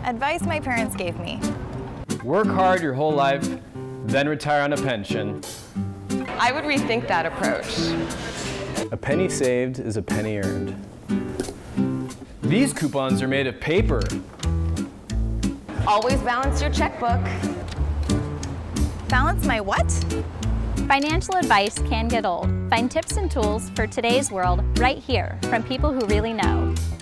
Advice my parents gave me. Work hard your whole life, then retire on a pension. I would rethink that approach. A penny saved is a penny earned. These coupons are made of paper. Always balance your checkbook. Balance my what? Financial advice can get old. Find tips and tools for today's world right here from people who really know.